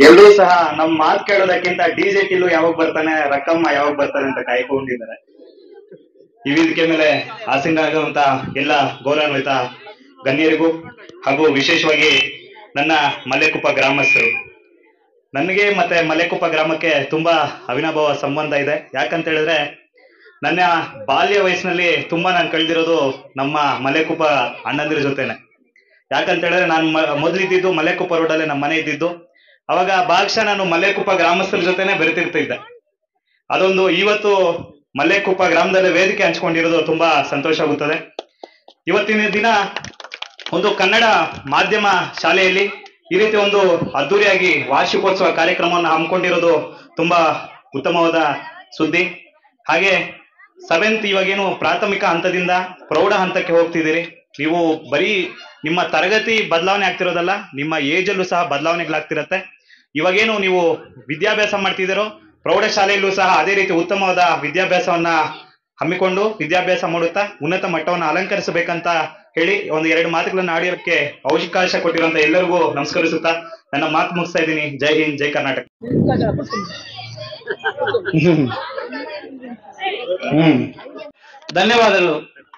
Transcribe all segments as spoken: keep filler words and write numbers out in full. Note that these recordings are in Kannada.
ಎಲ್ಲರೂ ಸಹ ನಮ್ ಮಾತು ಕೇಳೋದಕ್ಕಿಂತ ಡಿಜೆ ಟಿಲ್ಲು ಯಾವಾಗ ಬರ್ತಾನೆ, ರಕ್ಕಮ್ಮ ಯಾವಾಗ ಬರ್ತಾನೆ ಅಂತ ಕಾಯ್ಕೊಂಡಿದ್ದಾರೆ. ಈ ವೇದಿಕೆ ಮೇಲೆ ಆಸೀನರಾಗುವಂತ ಎಲ್ಲ ಗೌರವಾನ್ವಿತ ಗಣ್ಯರಿಗೂ ಹಾಗೂ ವಿಶೇಷವಾಗಿ ನನ್ನ ಮಲ್ಲೇಕುಪ್ಪ ಗ್ರಾಮಸ್ಥರು, ನನಗೆ ಮತ್ತೆ ಮಲ್ಲೇಕುಪ್ಪ ಗ್ರಾಮಕ್ಕೆ ತುಂಬಾ ಅವಿನಾಭಾವ ಸಂಬಂಧ ಇದೆ. ಯಾಕಂತ ಹೇಳಿದ್ರೆ ನನ್ನ ಬಾಲ್ಯ ವಯಸ್ಸಿನಲ್ಲಿ ತುಂಬಾ ನಾನು ಕಳೆದಿರೋದು ನಮ್ಮ ಮಲ್ಲೇಕುಪ್ಪ ಅಣ್ಣಂದಿರ ಜೊತೆನೆ. ಯಾಕಂತ ಹೇಳಿದ್ರೆ ನಾನು ಮೊದಲಿದ್ದು ಮಲ್ಲೇಕುಪ್ಪ ರೋಡಲ್ಲೇ ನಮ್ಮ ಮನೆ ಇದ್ದಿದ್ದು. ಅವಾಗ ಭಾಗಶಃ ನಾನು ಮಲ್ಲೇಕುಪ್ಪ ಗ್ರಾಮಸ್ಥರ ಜೊತೆನೆ ಬೆರೆತಿರ್ತಿದ್ದೆ. ಅದೊಂದು ಇವತ್ತು ಮಲ್ಲೇಕುಪ್ಪ ಗ್ರಾಮದಲ್ಲಿ ವೇದಿಕೆ ಹಂಚ್ಕೊಂಡಿರೋದು ತುಂಬಾ ಸಂತೋಷ ಆಗುತ್ತದೆ. ಇವತ್ತಿನ ದಿನ ಒಂದು ಕನ್ನಡ ಮಾಧ್ಯಮ ಶಾಲೆಯಲ್ಲಿ ಈ ರೀತಿ ಒಂದು ಅದ್ದೂರಿಯಾಗಿ ವಾರ್ಷಿಕೋತ್ಸವ ಕಾರ್ಯಕ್ರಮವನ್ನು ಹಮ್ಮಿಕೊಂಡಿರೋದು ತುಂಬಾ ಉತ್ತಮವಾದ ಸುದ್ದಿ. ಹಾಗೆ ಸೆವೆಂತ್ ಇವಾಗೇನು ಪ್ರಾಥಮಿಕ ಹಂತದಿಂದ ಪ್ರೌಢ ಹಂತಕ್ಕೆ ಹೋಗ್ತಿದ್ದೀರಿ. ನೀವು ಬರೀ ನಿಮ್ಮ ತರಗತಿ ಬದಲಾವಣೆ ಆಗ್ತಿರೋದಲ್ಲ, ನಿಮ್ಮ ಏಜ್ ಅಲ್ಲೂ ಸಹ ಬದಲಾವಣೆಗಳಾಗ್ತಿರತ್ತೆ. ಇವಾಗೇನು ನೀವು ವಿದ್ಯಾಭ್ಯಾಸ ಮಾಡ್ತಿದ್ದೀರೋ ಪ್ರೌಢಶಾಲೆಯಲ್ಲೂ ಸಹ ಅದೇ ರೀತಿ ಉತ್ತಮವಾದ ವಿದ್ಯಾಭ್ಯಾಸವನ್ನ ಹಮ್ಮಿಕೊಂಡು ವಿದ್ಯಾಭ್ಯಾಸ ಮಾಡುತ್ತಾ ಉನ್ನತ ಮಟ್ಟವನ್ನು ಅಲಂಕರಿಸಬೇಕಂತ ಹೇಳಿ ಒಂದು ಎರಡು ಮಾತುಗಳನ್ನ ಆಡಿಯೋಕ್ಕೆ ಅವಕಾಶ ಕೊಟ್ಟಿರುವಂತ ಎಲ್ಲರಿಗೂ ನಮಸ್ಕರಿಸುತ್ತಾ ನನ್ನ ಮಾತು ಮುಗಿಸ್ತಾ ಇದ್ದೀನಿ. ಜೈ ಹಿಂದ್, ಜೈ ಕರ್ನಾಟಕ. ಹ್ಮ್ ಧನ್ಯವಾದಗಳು.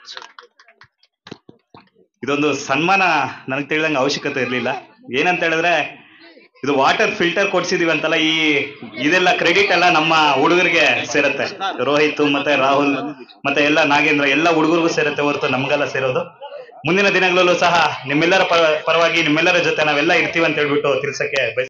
ಇದೊಂದು ಸನ್ಮಾನ ನನಗೆ ತಿಳಿದಂಗೆ ಅವಶ್ಯಕತೆ ಇರಲಿಲ್ಲ. ಏನಂತ ಹೇಳಿದ್ರೆ ಇದು ವಾಟರ್ ಫಿಲ್ಟರ್ ಕೊಡ್ಸಿದೀವಿ ಅಂತಲ್ಲ, ಈ ಇದೆಲ್ಲ ಕ್ರೆಡಿಟ್ ಎಲ್ಲ ನಮ್ಮ ಹುಡುಗರಿಗೆ ಸೇರುತ್ತೆ. ರೋಹಿತ್ ಮತ್ತೆ ರಾಹುಲ್ ಮತ್ತೆ ಎಲ್ಲ ನಾಗೇಂದ್ರ ಎಲ್ಲ ಹುಡುಗರಿಗೂ ಸೇರುತ್ತೆ ಹೊರತು ನಮ್ಗೆಲ್ಲ ಸೇರೋದು. ಮುಂದಿನ ದಿನಗಳಲ್ಲೂ ಸಹ ನಿಮ್ಮೆಲ್ಲರ ಪರವಾಗಿ ನಿಮ್ಮೆಲ್ಲರ ಜೊತೆ ನಾವೆಲ್ಲ ಇರ್ತೀವಿ ಅಂತ ಹೇಳ್ಬಿಟ್ಟು ತಿಳ್ಸಕ್ಕೆ